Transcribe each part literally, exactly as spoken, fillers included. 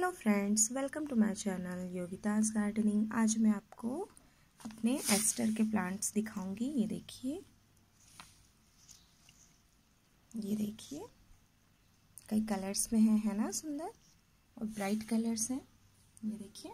Hello friends, welcome to my channel Yogita's gardening. आज मैं आपको अपने एस्टर के प्लांट्स दिखाऊंगी। ये देखिए, ये देखिए कई कलर्स में है है ना, सुंदर और ब्राइट कलर्स हैं। ये देखिए,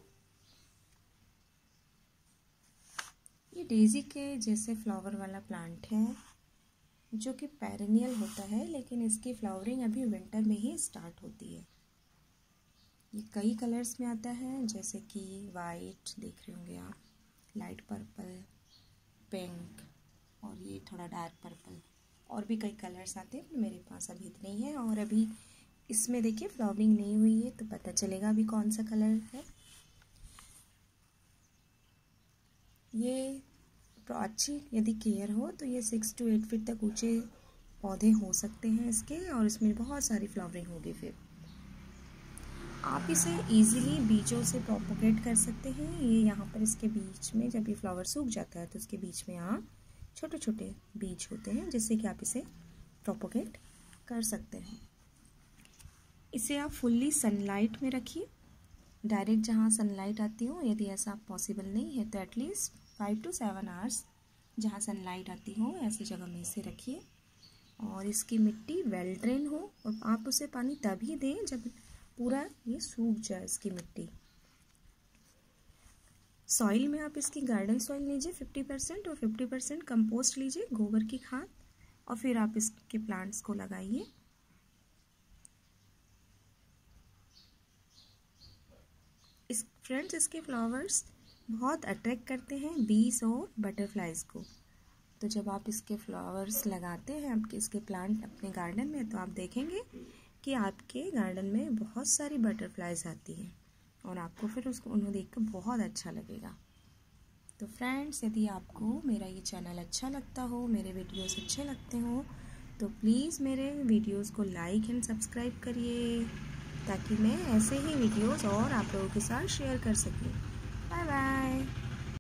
ये डेजी के जैसे फ्लावर वाला प्लांट है जो कि पेरेनियल होता है, लेकिन इसकी फ्लावरिंग अभी विंटर में ही स्टार्ट होती है। ये कई कलर्स में आता है, जैसे कि वाइट देख रहे होंगे आप, लाइट पर्पल, पिंक और ये थोड़ा डार्क पर्पल, और भी कई कलर्स आते हैं। मेरे पास अभी इतने ही है और अभी इसमें देखिए फ्लावरिंग नहीं हुई है, तो पता चलेगा अभी कौन सा कलर है। ये तो अच्छी यदि केयर हो तो ये सिक्स टू एट फीट तक ऊंचे पौधे हो सकते हैं इसके, और इसमें बहुत सारी फ्लावरिंग होगी। फिर आप इसे इजीली बीजों से प्रोपोगेट कर सकते हैं। ये यहाँ पर इसके बीच में जब ये फ्लावर सूख जाता है तो इसके बीच में यहाँ छोटे छोटे बीज होते हैं, जिससे कि आप इसे प्रोपोगेट कर सकते हैं। इसे आप फुल्ली सनलाइट में रखिए, डायरेक्ट जहाँ सनलाइट आती हो। यदि ऐसा पॉसिबल नहीं है तो at least five to seven hours जहाँ सनलाइट आती हो ऐसी जगह में इसे रखिए, और इसकी मिट्टी वेल ड्रेन हो। और आप उसे पानी तभी दें जब पूरा ये सूख जाए इसकी मिट्टी। सॉइल में आप इसकी गार्डन सॉइल लीजिए फिफ्टी परसेंट और फिफ्टी परसेंट कंपोस्ट लीजिए, गोबर की खाद, और फिर आप इसके प्लांट्स को लगाइए। इस फ्रेंड्स इसके फ्लावर्स बहुत अट्रैक्ट करते हैं बीज और बटरफ्लाइज को। तो जब आप इसके फ्लावर्स लगाते हैं आपके इसके प्लांट अपने गार्डन में, तो आप देखेंगे कि आपके गार्डन में बहुत सारी बटरफ्लाइज आती हैं और आपको फिर उसको उन्हें देखकर बहुत अच्छा लगेगा। तो फ्रेंड्स, यदि आपको मेरा ये चैनल अच्छा लगता हो, मेरे वीडियोस अच्छे लगते हो, तो प्लीज़ मेरे वीडियोस को लाइक एंड सब्सक्राइब करिए, ताकि मैं ऐसे ही वीडियोस और आप लोगों के साथ शेयर कर सकूँ। Bye bye.